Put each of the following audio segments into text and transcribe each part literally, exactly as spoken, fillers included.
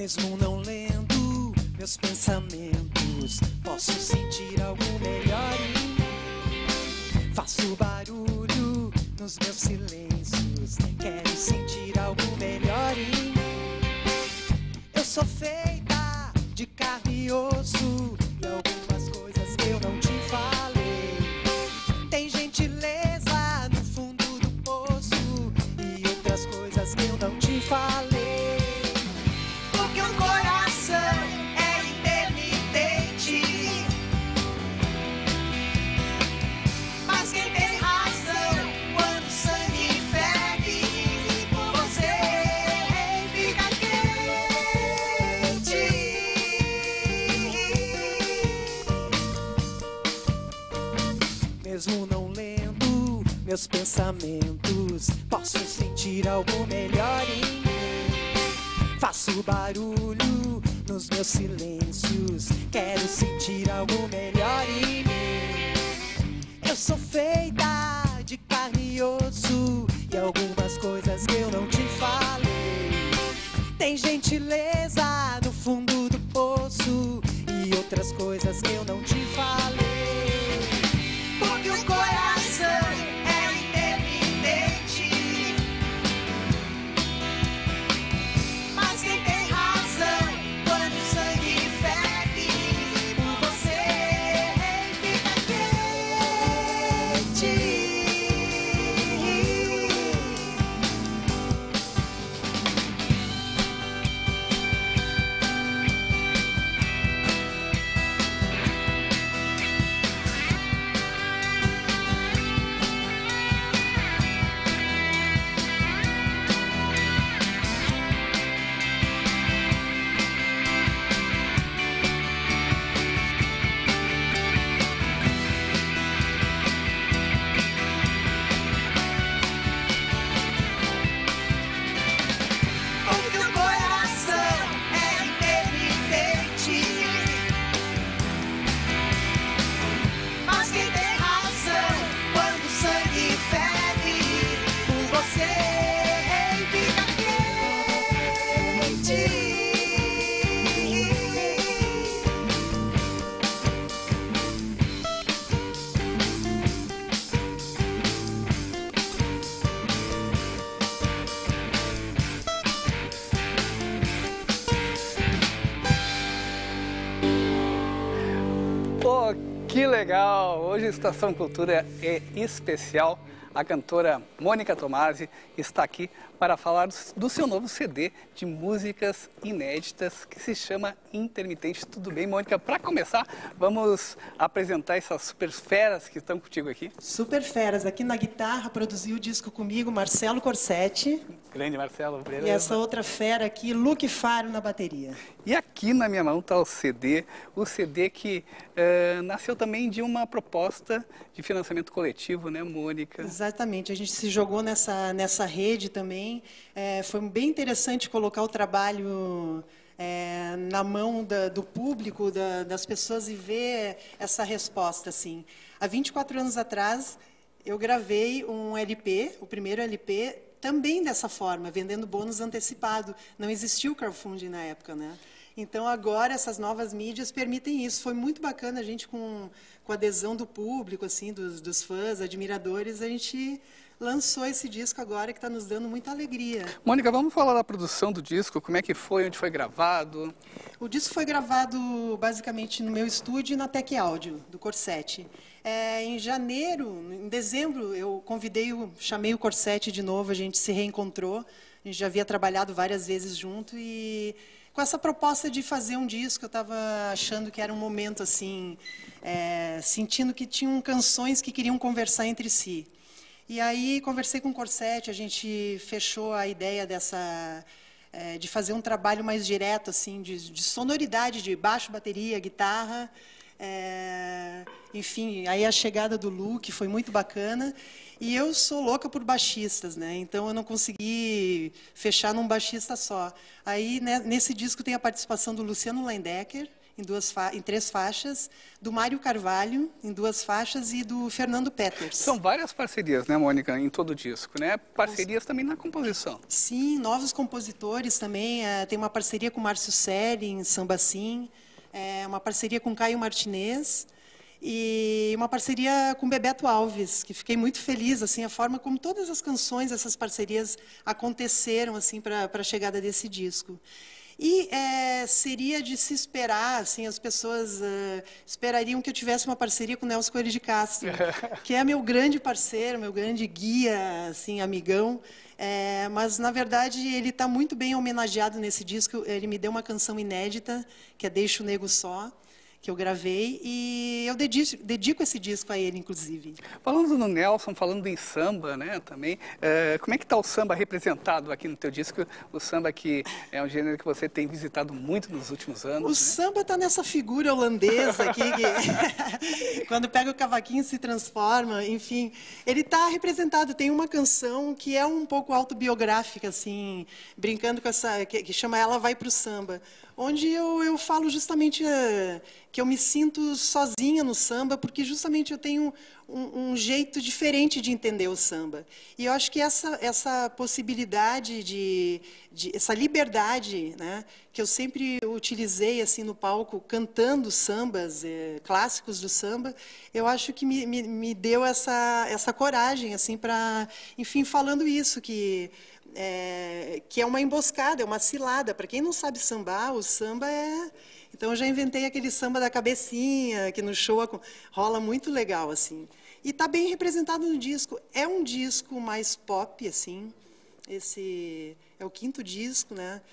Mesmo não lendo meus pensamentos, posso sentir algo melhor em mim. Faço barulho nos meus silêncios, quero sentir algo melhor em mim. Eu sou feita de carne e osso, e algumas coisas que eu não te falei. Tem gentileza no fundo do poço, e outras coisas que eu não te falei. Mesmo não lendo meus pensamentos, posso sentir algo melhor em mim. Faço barulho nos meus silêncios, quero sentir algo melhor em mim. Eu sou feita de carne e osso, e algumas coisas que eu não te falei. Tem gentileza no fundo do poço, e outras coisas que eu não te falei. Pô, que legal! Hoje a Estação Cultura é especial. A cantora Mônica Tomasi está aqui para falar do seu novo C D de músicas inéditas que se chama Intermitente. Tudo bem, Mônica? Para começar, vamos apresentar essas super feras que estão contigo aqui. Super feras. Aqui na guitarra produziu o disco comigo Marcelo Corsetti. Grande Marcelo. E essa outra fera aqui, Luque Faro na bateria. E aqui na minha mão está o C D, o C D que uh, nasceu também de uma proposta de financiamento coletivo, né, Mônica? Exatamente, a gente se jogou nessa, nessa rede também. É, foi bem interessante colocar o trabalho é, na mão da, do público, da, das pessoas e ver essa resposta. Assim. Há vinte e quatro anos atrás, eu gravei um L P, o primeiro L P, também dessa forma, vendendo bônus antecipado. Não existia o crowdfunding na época, né? Então, agora, essas novas mídias permitem isso. Foi muito bacana, a gente, com, com a adesão do público, assim, dos, dos fãs, admiradores, a gente lançou esse disco agora que está nos dando muita alegria. Mônica, vamos falar da produção do disco, como é que foi, onde foi gravado? O disco foi gravado, basicamente, no meu estúdio e na Tec Áudio, do Corsetti. É, em janeiro, em dezembro, eu convidei, o, chamei o Corsetti de novo, a gente se reencontrou, a gente já havia trabalhado várias vezes junto e com essa proposta de fazer um disco, eu estava achando que era um momento assim, é, sentindo que tinham canções que queriam conversar entre si. E aí conversei com o Corsetti, a gente fechou a ideia dessa, é, de fazer um trabalho mais direto, assim, de, de sonoridade, de baixo, bateria, guitarra. É, enfim, aí a chegada do Luque foi muito bacana. E eu sou louca por baixistas, né? Então eu não consegui fechar num baixista só. Aí, né, nesse disco tem a participação do Luciano Lendecker em, duas em três faixas, do Mário Carvalho, em duas faixas, e do Fernando Peters. São várias parcerias, né, Mônica, em todo o disco, né? Parcerias também na composição. Sim, novos compositores também. É, tem uma parceria com Márcio Selli, em Samba Sim, é, uma parceria com Caio Martinez, e uma parceria com Bebeto Alves, que fiquei muito feliz, assim, a forma como todas as canções, essas parcerias aconteceram, assim, para a chegada desse disco. E é, seria de se esperar, assim, as pessoas uh, esperariam que eu tivesse uma parceria com o Nelson Coelho de Castro, que é meu grande parceiro, meu grande guia, assim, amigão. É, mas, na verdade, ele está muito bem homenageado nesse disco. Ele me deu uma canção inédita, que é Deixa o Nego Só, que eu gravei, e eu dedico, dedico esse disco a ele, inclusive. Falando no Nelson, falando em samba, né, também, é, como é que está o samba representado aqui no teu disco? O samba que é um gênero que você tem visitado muito nos últimos anos. O né? samba está nessa figura holandesa aqui, que quando pega o cavaquinho se transforma, enfim. Ele está representado, tem uma canção que é um pouco autobiográfica, assim, brincando com essa, que, que chama Ela Vai Pro Samba, onde eu, eu falo justamente uh, que eu me sinto sozinha no samba, porque justamente eu tenho um, um jeito diferente de entender o samba. E eu acho que essa, essa possibilidade, de, de, essa liberdade, né, que eu sempre utilizei assim, no palco, cantando sambas, eh, clássicos do samba, eu acho que me, me, me deu essa, essa coragem assim, para, enfim, falando isso, que... É, que é uma emboscada, é uma cilada. Para quem não sabe sambar, o samba é... Então, eu já inventei aquele samba da cabecinha, que no show rola muito legal, assim. E está bem representado no disco. É um disco mais pop, assim. Esse é o quinto disco, né?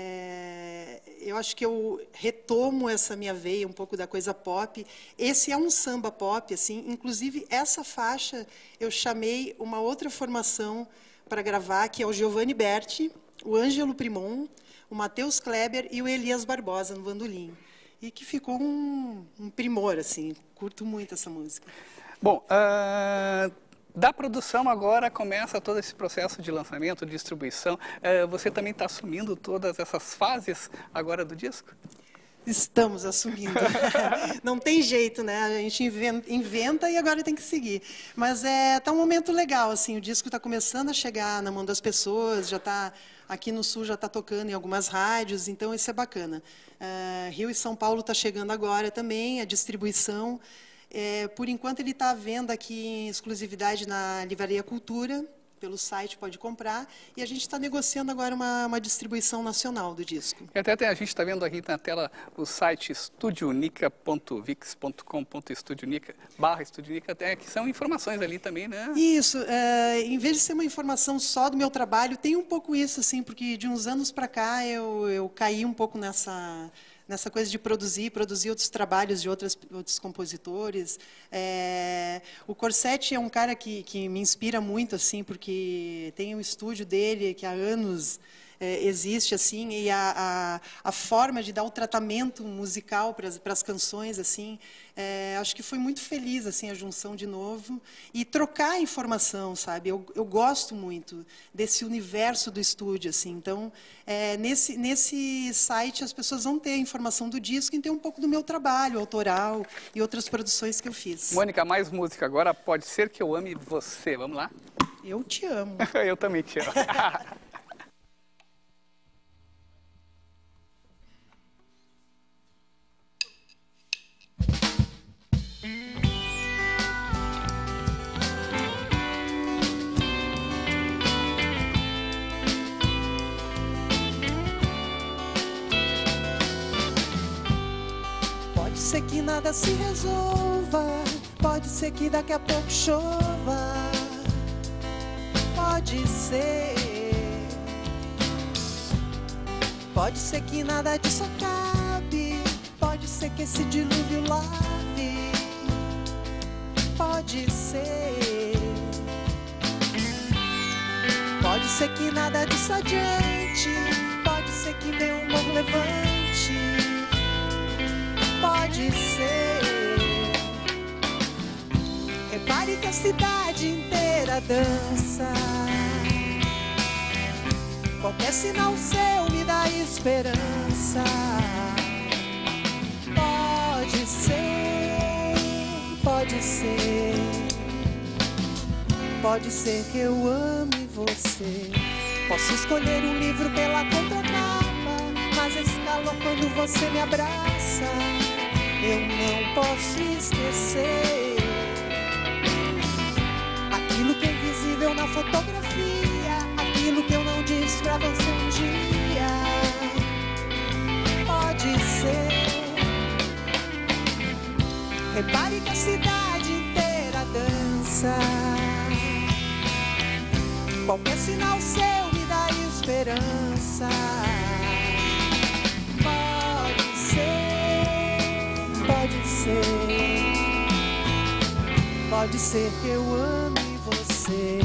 É, eu acho que eu retomo essa minha veia, um pouco da coisa pop. Esse é um samba pop, assim. Inclusive, essa faixa eu chamei uma outra formação para gravar, que é o Giovanni Berti, o Ângelo Primon, o Matheus Kleber e o Elias Barbosa no bandolim. E que ficou um, um primor, assim. Curto muito essa música. Bom, uh, da produção agora começa todo esse processo de lançamento, de distribuição. Uh, você também está assumindo todas essas fases agora do disco? Estamos assumindo. Não tem jeito, né? A gente inventa e agora tem que seguir. Mas é tá um momento legal, assim. O disco está começando a chegar na mão das pessoas, já está aqui no Sul já está tocando em algumas rádios, então isso é bacana. Uh, Rio e São Paulo está chegando agora também, a distribuição. É, por enquanto ele está à venda aqui em exclusividade na Livraria Cultura. Pelo site pode comprar, e a gente está negociando agora uma, uma distribuição nacional do disco. E até, até a gente está vendo aqui na tela o site estudionica ponto vix ponto com ponto estudionica barra estudionica, até que são informações ali também, né? Isso, é, em vez de ser uma informação só do meu trabalho, tem um pouco isso, assim, porque de uns anos para cá eu, eu caí um pouco nessa... nessa coisa de produzir, produzir outros trabalhos de outras, outros compositores. É, o Corsetti é um cara que, que me inspira muito, assim, porque tem o estúdio dele, que há anos é, existe, assim, e a, a, a forma de dar o tratamento musical para as, para as canções, assim, é, acho que foi muito feliz, assim, a junção de novo, e trocar informação, sabe? Eu, eu gosto muito desse universo do estúdio, assim, então, é, nesse, nesse site as pessoas vão ter a informação do disco e ter um pouco do meu trabalho autoral e outras produções que eu fiz. Mônica, mais música agora, Pode Ser Que Eu Ame Você, vamos lá? Eu te amo. Eu também te amo. Pode ser que nada se resolva, pode ser que daqui a pouco chova, pode ser. Pode ser que nada disso acabe, pode ser que esse dilúvio lave, pode ser. Pode ser que nada disso adiante, pode ser que venha um novo levante, pode ser. Repare que a cidade inteira dança, qualquer sinal seu me dá esperança. ser, pode ser que eu ame você. Posso escolher um livro pela contracapa, mas esse calor quando você me abraça, eu não posso esquecer. Aquilo que é invisível na fotografia, aquilo que eu não disse pra você um dia, pode ser. Repare que a cidade inteira dança, qualquer sinal seu me dá esperança. Pode ser, pode ser, pode ser que eu ame você.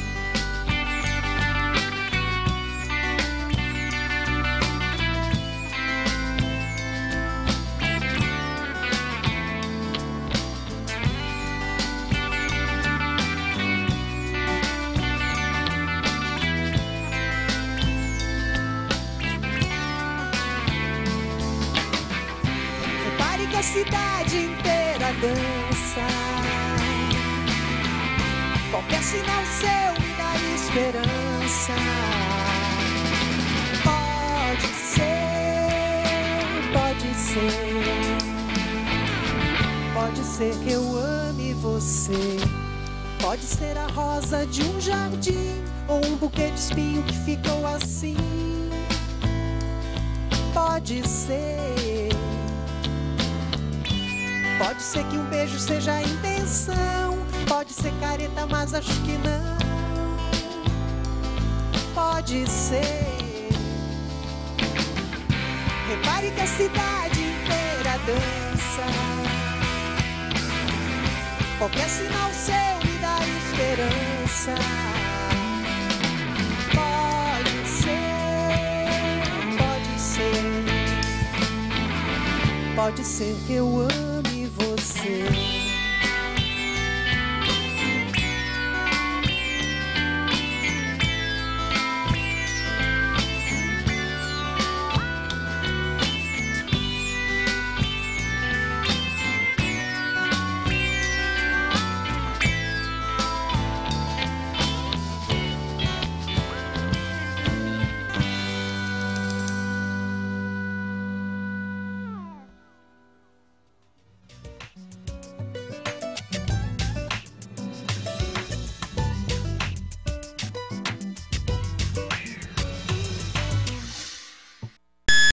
A cidade inteira dança, qualquer sinal seu me dá esperança. Pode ser, pode ser, pode ser que eu ame você. Pode ser a rosa de um jardim ou um buquê de espinho que ficou assim. Pode ser. Pode ser que um beijo seja a intenção, pode ser careta, mas acho que não. Pode ser. Repare que a cidade inteira dança, qualquer sinal seu me dá esperança. Pode ser, pode ser, pode ser que eu ame você.